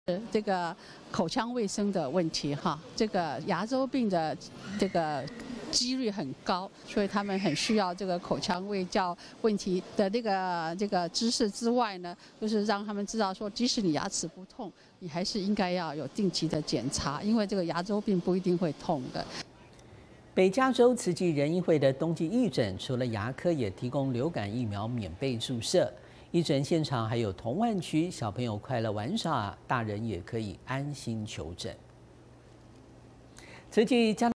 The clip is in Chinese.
这个口腔卫生的问题哈，这个牙周病的这个几率很高，所以他们很需要这个口腔卫教问题的这个知识之外呢，就是让他们知道说，即使你牙齿不痛，你还是应该要有定期的检查，因为这个牙周病不一定会痛的。 北加州慈济仁医会的冬季义诊，除了牙科，也提供流感疫苗免费注射。义诊现场还有童玩区，小朋友快乐玩耍，大人也可以安心求诊。慈济将